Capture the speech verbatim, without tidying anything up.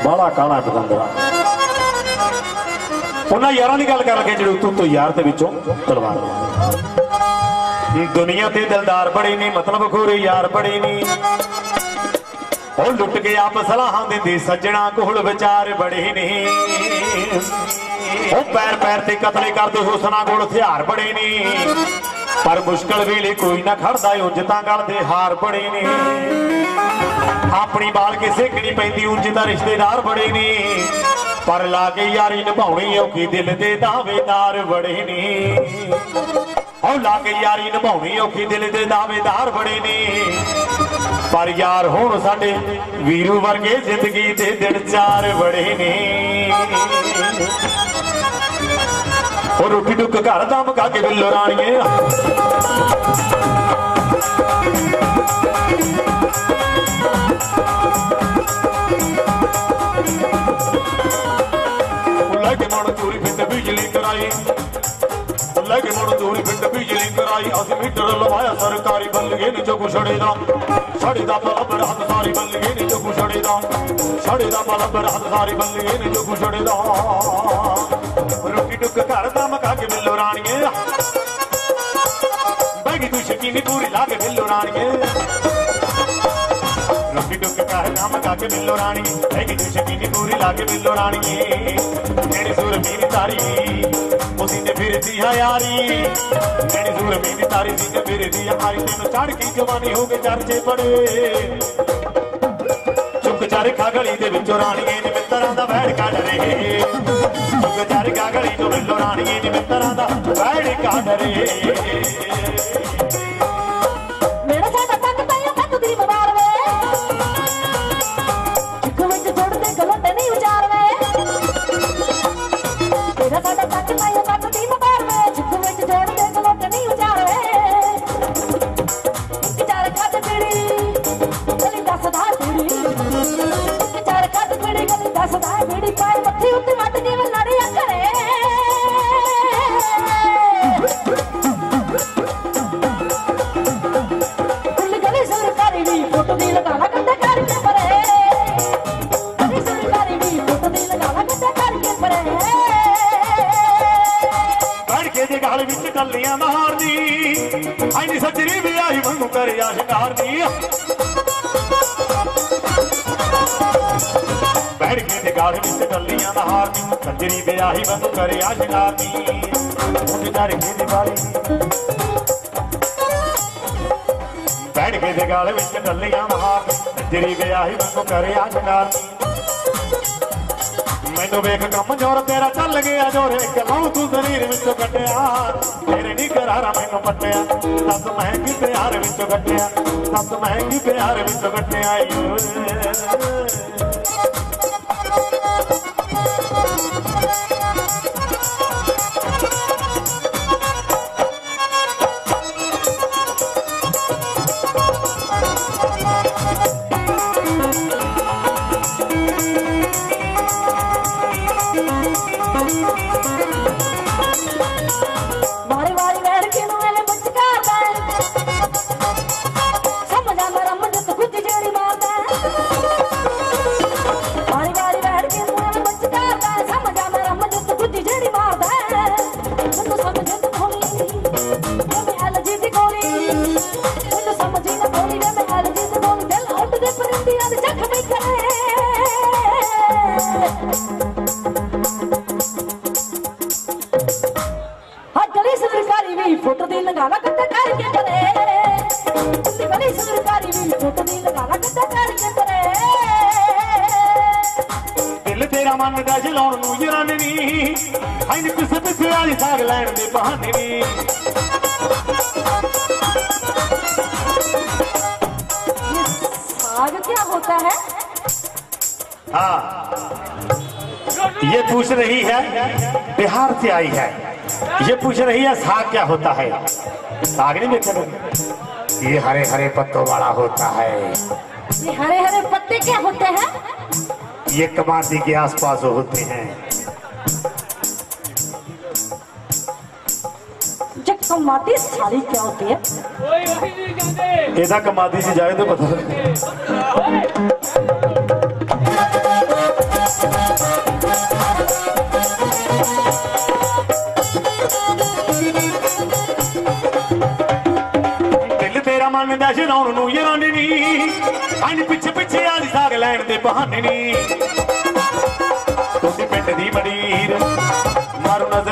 बाला काला पतंदरा उन्होंने यार की गल कर लगे जो तू तो यार के विचों तलवार दुनिया ते दिलदार बड़े नहीं मतलब खोरे यार बड़े नहीं और लुट के आप सलाह देंदे सज्जना कोल विचार बड़े नहीं पैर पैर से कतले करते हुसना कोल हथियार बड़े नहीं पर मुश्किल वेले कोई ना खड़दा उंजता गलदे हार बड़े नहीं अपनी बाल के सेकनी पैंदी उंजता रिश्तेदार बड़े नहीं पर लागे यारी निभाउणी औखी दिल दे दावेदार बड़े नहीं और लागे यारी निभाउणी औखी दिल दे दावेदार बड़े नहीं पर यार हुण साडे वीरू वर्गे जिंदगी दे दिन चार बड़े नहीं और रोटी टुक घर दा मका के बिल्लो राणीए लगे मन चोरी पिंड बिजली कराई लगे मन चोरी पिंड बिजली कराई अस मीटर लवाया सरकारी बल्ले नी जो छड़ेदा छड़ेदा बलबर हाथ सारी बल्ले नी जो छड़ेदा छड़ेदा बलबर हाथ सारी बल्ले नी जो छड़ेदा रोटी टुक घर दा मका के मिलो राणीए बैगी तू शकीनी पूरी लागे मिलो राणीए रोटी टुक घर दा मका के मिलो राणी बैगी तू शकीनी पूरी लागे मिलो राणीए मेरी सुर मेरी तारी उसी ने फिर दिया यारी मेरी सुर मेरी तारी सी ने फिर दिया यारी तेन चढ़ की जवानी हो गए चर्चे बड़े चुप चारे खा गली दे विचों राणीए नी मित्तरां दा बैठ काढ रहे चुप चारे खा गली चों मिलो राणीए नी मित्तरां दा बैठ काढ रहे मेरा साडा तक पाया तक दी मवार वे चिक विच जोड़ दे गलत नहीं उचार वे मेरा साडा तक पाया तक दी मवार वे चिक विच जोड़ दे गलत नहीं उचार वे एक चार खत पीड़ी गली दस दा पीड़ी एक चार खत पीड़ी गली दस दा पीड़ी पाए मत्थी उत्ते मट जीव लड़िया करे गली सरकारी भी फोटो दी लगाना कंधे करके परे गली सरकारी भी फोटो दी लगाना कंधे करके परे बैठ के जे गाल विच टल्लियां मारदी आई नी सजरी भी आई वांगू करे आ शिकार दी बैठ के जे गाल विच टल्लियां मारदी सजरी भी आई वांगू करे आ शिकार दी उठ जारे के दीवारी बैठ के जे गाल विच टल्लियां मारदी सजरी भी आई वांगू करे आ शिकार दी मैनू वेख कम जोर तेरा चल गया जोर कलाऊ तू शरीर विचों कटिया तेरे नी करारा मैनू पटिया दस महंगी प्यार विचों कटिया दस महंगी प्यार विचों कटिया मारी वारी बैठ के मेरे मुस्काता समझ आ मेरा मन तो खुद जेड़ी मारता मारी वारी बैठ के मेरे मुस्काता समझ आ मेरा मन तो खुद जेड़ी मारता तू समझ तो खोली मैं एलर्जी दी गोली तू समझ ना खोली मैं एलर्जी दी गोली दिल आउट दे परिंदी आ जख में करे गली सरकारी भी फोटो दी लगाना कंधे करके परे गली सरकारी भी फोटो दी लगाना कंधे करके परे दिल तेरा मन दा जलाउण नूं जराने नी आई नी किसे पिछे वाली साग लैण दे बहाने नी साग क्या होता है? हाँ ये पूछ रही है बिहार से आई है ये पूछ रही है साग क्या होता है साग नहीं देखे ये हरे हरे पत्तों वाला होता है ये हरे हरे पत्ते क्या होते हैं? ये कमादी के आसपास होते हैं जब कमादी साड़ी क्या होती है? ਇਹਦਾ ਕਮਾਦੀ से जाए तो पता ਮੰਨਦਾ ਸ਼ਰਾਉਣ ਨੂੰ ਯਾਰਾਨੀ ਨੀ ਅੰਨ ਪਿੱਛੇ ਪਿੱਛੇ ਆਲੀ ਸਾਗ ਲੈਣ ਦੇ ਬਹਾਨੇ ਨੀ ਤੁਸੀਂ ਪਿੰਡ ਦੀ ਮੜੀਰ ਮਾਰੋ ਨਜ਼ਰ